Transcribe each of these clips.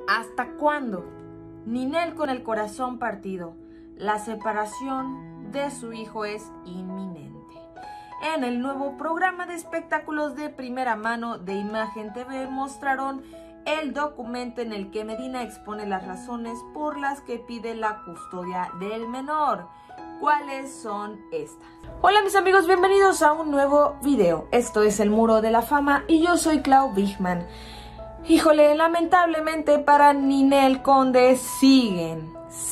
¿Hasta cuándo? Ninel con el corazón partido. La separación de su hijo es inminente. En el nuevo programa de espectáculos de primera mano de Imagen TV mostraron el documento en el que Medina expone las razones por las que pide la custodia del menor. ¿Cuáles son estas? Hola mis amigos, bienvenidos a un nuevo video. Esto es El Muro de la Fama y yo soy Clau Bigman. Híjole, lamentablemente para Ninel Conde siguen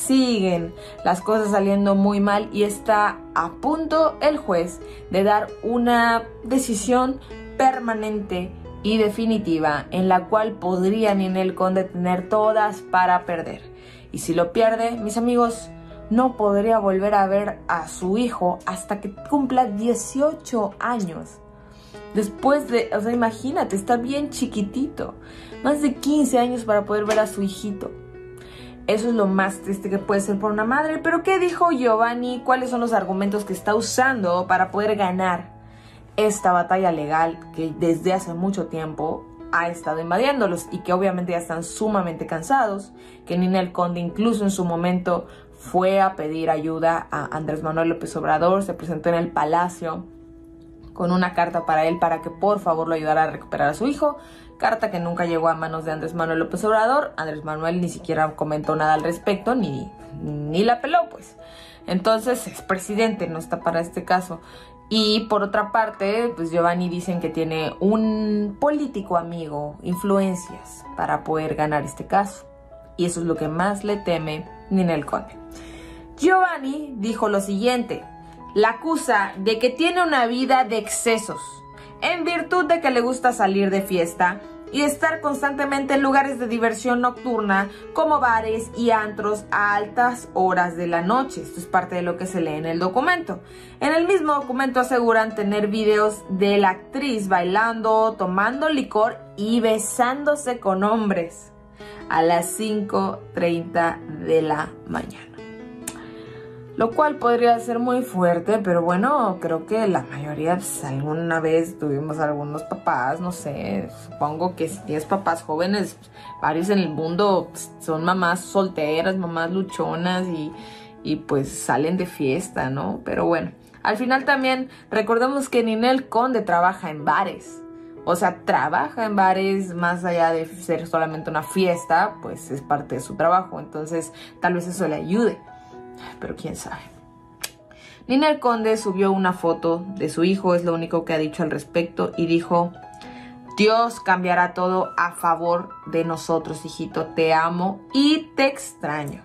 las cosas saliendo muy mal y está a punto el juez de dar una decisión permanente y definitiva en la cual podría Ninel Conde tener todas para perder. Y si lo pierde, mis amigos, no podría volver a ver a su hijo hasta que cumpla 18 años. Después de, o sea, imagínate, está bien chiquitito. Más de 15 años para poder ver a su hijito. Eso es lo más triste que puede ser por una madre. Pero ¿qué dijo Giovanni? ¿Cuáles son los argumentos que está usando para poder ganar esta batalla legal que desde hace mucho tiempo ha estado invadiéndolos y que obviamente ya están sumamente cansados? Que Ninel Conde incluso en su momento fue a pedir ayuda a Andrés Manuel López Obrador, se presentó en el Palacio con una carta para él para que por favor lo ayudara a recuperar a su hijo, carta que nunca llegó a manos de Andrés Manuel López Obrador. Andrés Manuel ni siquiera comentó nada al respecto, ni la peló pues. Entonces es presidente, no está para este caso. Y por otra parte, pues Giovanni dicen que tiene un político amigo, influencias para poder ganar este caso. Y eso es lo que más le teme Ninel Conde. Giovanni dijo lo siguiente: la acusa de que tiene una vida de excesos, en virtud de que le gusta salir de fiesta y estar constantemente en lugares de diversión nocturna como bares y antros a altas horas de la noche. Esto es parte de lo que se lee en el documento. En el mismo documento aseguran tener videos de la actriz bailando, tomando licor y besándose con hombres a las 5:30 de la mañana. Lo cual podría ser muy fuerte, pero bueno, creo que la mayoría, pues, alguna vez tuvimos algunos papás, no sé, supongo que si tienes papás jóvenes, varios en el mundo pues, son mamás solteras, mamás luchonas y pues salen de fiesta, ¿no? Pero bueno, al final también recordemos que Ninel Conde trabaja en bares. O sea, trabaja en bares más allá de ser solamente una fiesta, pues es parte de su trabajo. Entonces, tal vez eso le ayude. Pero quién sabe. Ninel Conde subió una foto de su hijo, es lo único que ha dicho al respecto, y dijo: Dios cambiará todo a favor de nosotros, hijito, te amo y te extraño.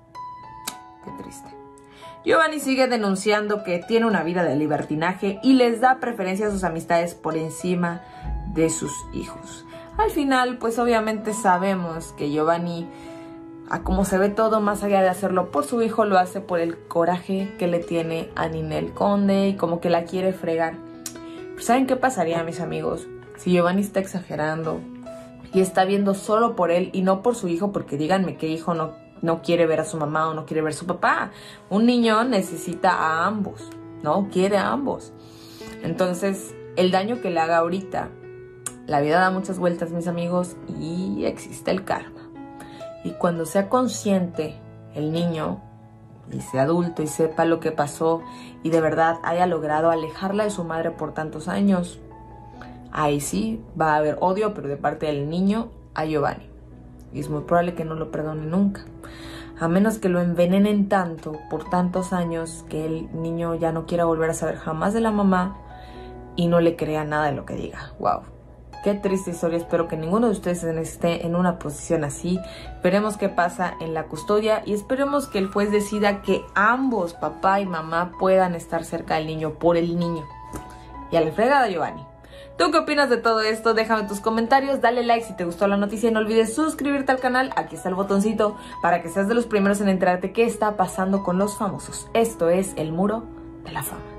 Qué triste. Giovanni sigue denunciando que tiene una vida de libertinaje y les da preferencia a sus amistades por encima de sus hijos. Al final, pues obviamente sabemos que Giovanni, a como se ve todo, más allá de hacerlo por su hijo, lo hace por el coraje que le tiene a Ninel Conde y como que la quiere fregar. Pero ¿saben qué pasaría, mis amigos? Si Giovanni está exagerando y está viendo solo por él y no por su hijo, porque díganme qué hijo no quiere ver a su mamá o no quiere ver a su papá. Un niño necesita a ambos, ¿no? Quiere a ambos. Entonces, el daño que le haga ahorita, la vida da muchas vueltas, mis amigos, y existe el karma. Y cuando sea consciente el niño y sea adulto y sepa lo que pasó y de verdad haya logrado alejarla de su madre por tantos años, ahí sí va a haber odio, pero de parte del niño a Giovanni. Y es muy probable que no lo perdone nunca. A menos que lo envenenen tanto por tantos años que el niño ya no quiera volver a saber jamás de la mamá y no le crea nada de lo que diga. ¡Wow! Qué triste historia, espero que ninguno de ustedes esté en una posición así. Veremos qué pasa en la custodia y esperemos que el juez decida que ambos, papá y mamá, puedan estar cerca del niño por el niño. Y a la fregada, Giovanni. ¿Tú qué opinas de todo esto? Déjame tus comentarios, dale like si te gustó la noticia y no olvides suscribirte al canal. Aquí está el botoncito para que seas de los primeros en enterarte qué está pasando con los famosos. Esto es El Muro de la Fama.